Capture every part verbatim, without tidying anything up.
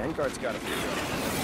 Vanguard's got a few.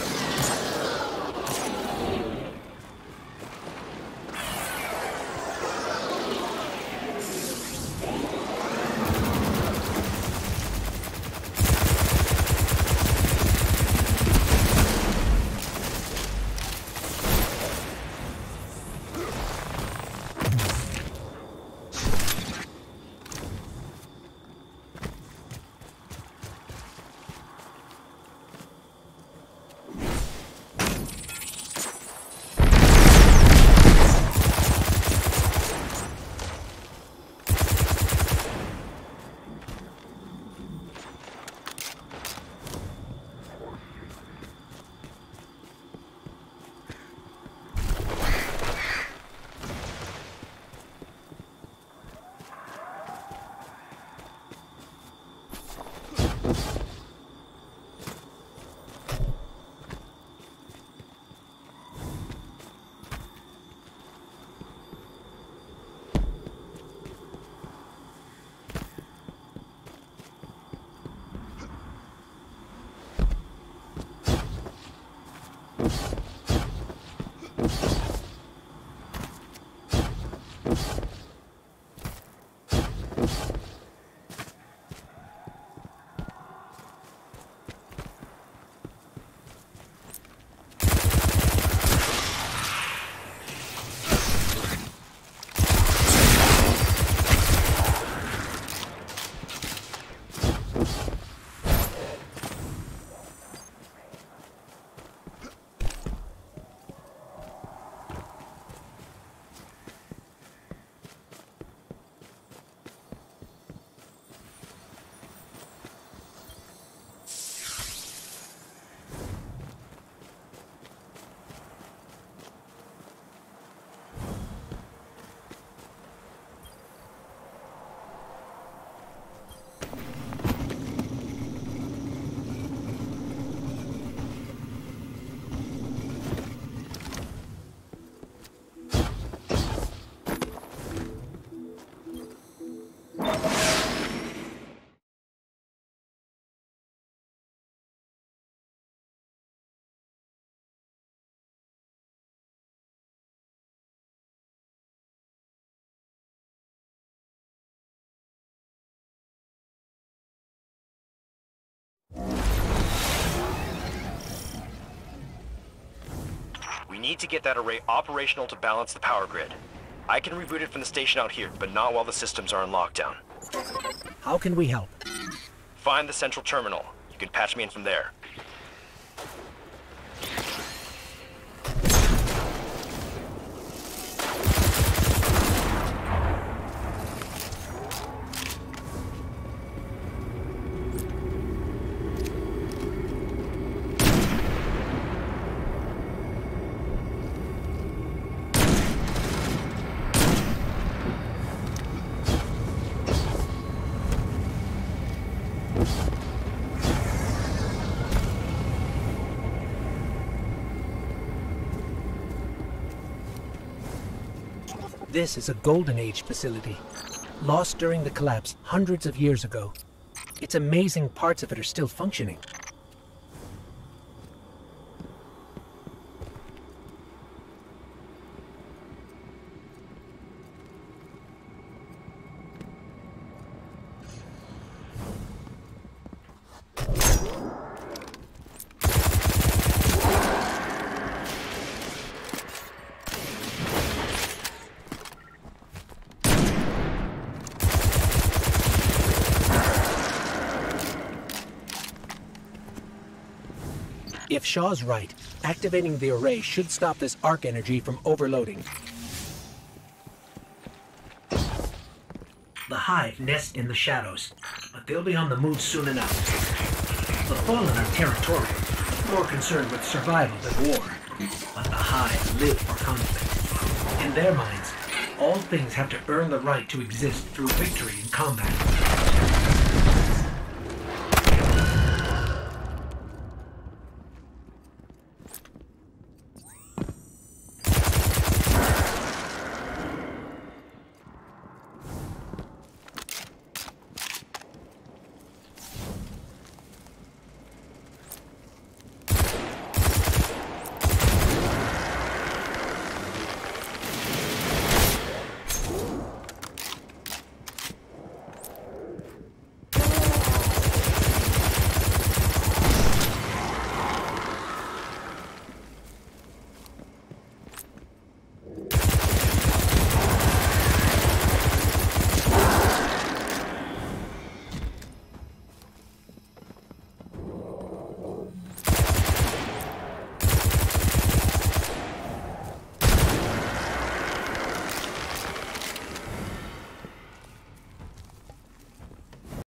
We need to get that array operational to balance the power grid. I can reboot it from the station out here, but not while the systems are in lockdown. How can we help? Find the central terminal. You can patch me in from there. This is a Golden Age facility, lost during the collapse hundreds of years ago. It's amazing parts of it are still functioning. If Shaw's right, activating the array should stop this arc energy from overloading. The Hive nest in the shadows, but they'll be on the move soon enough. The Fallen are territorial, more concerned with survival than war. But the Hive live for conflict. In their minds, all things have to earn the right to exist through victory in combat.